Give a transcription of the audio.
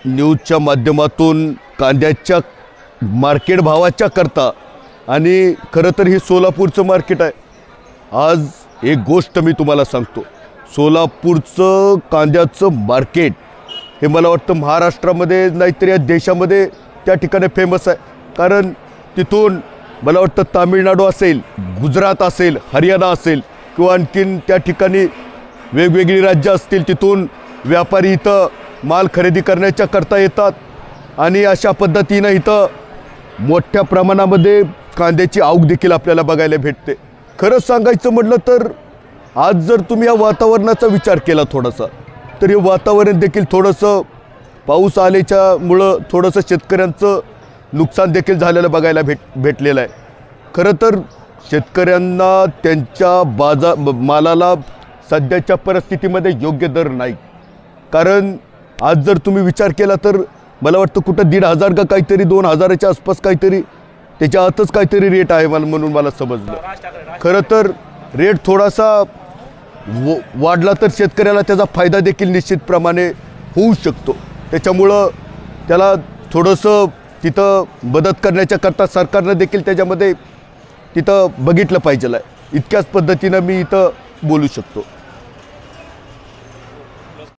न्यूजच्या माध्यमातून कांद्याच्या मार्केट भावाच्या करता आणि खरं तर हे सोलापूरचं मार्केट आहे। आज एक गोष्ट मी तुम्हाला सांगतो, सोलापूरचं कांद्याचं मार्केट हे मला वाटतं महाराष्ट्रामध्ये नाहीतर या देशामध्ये त्या ठिकाणी फेमस आहे। कारण तिथून मला वाटतं तामिळनाडू असेल, गुजरात असेल, हरियाणा असेल किंवा आणखीन त्या ठिकाणी वेगवेगळी राज्य असतील, तिथून व्यापारी इथं माल खरेदी करण्याच्या करता येतात आणि अशा पद्धतीनं इथं मोठ्या प्रमाणामध्ये कांद्याची आवक देखील आपल्याला बघायला भेटते। खरंच सांगायचं म्हटलं तर आज जर तुम्ही या वातावरणाचा विचार केला थोडासा, तर हे वातावरण देखील थोडंसं पाऊस आल्याच्यामुळं थोडंसं शेतकऱ्यांचं नुकसान देखील झालेलं बघायला भेटलेलं आहे। खरं तर शेतकऱ्यांना त्यांच्या मालाला सध्याच्या परिस्थितीमध्ये योग्य दर नाही। कारण आज जर तुम्ही विचार केला तर मला वाटतं कुठं 1,500 का काहीतरी 2,000च्या आसपास काहीतरी त्याच्या आतच काहीतरी रेट आहे म्हणून मला समजलं। खरं तर रेट थोडासा वाढला तर शेतकऱ्याला त्याचा फायदा देखील निश्चितप्रमाणे होऊ शकतो। त्याच्यामुळं त्याला थोडंसं तिथं मदत करण्याच्या करता सरकारनं देखील त्याच्यामध्ये तिथं बघितलं पाहिजे आहे। इतक्याच पद्धतीनं मी इथं बोलू शकतो।